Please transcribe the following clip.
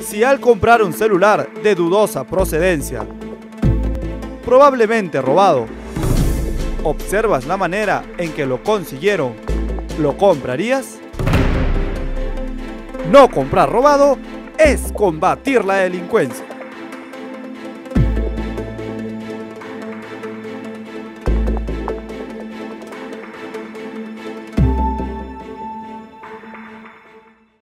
Si al comprar un celular de dudosa procedencia, probablemente robado, observas la manera en que lo consiguieron, ¿lo comprarías? No comprar robado es combatir la delincuencia.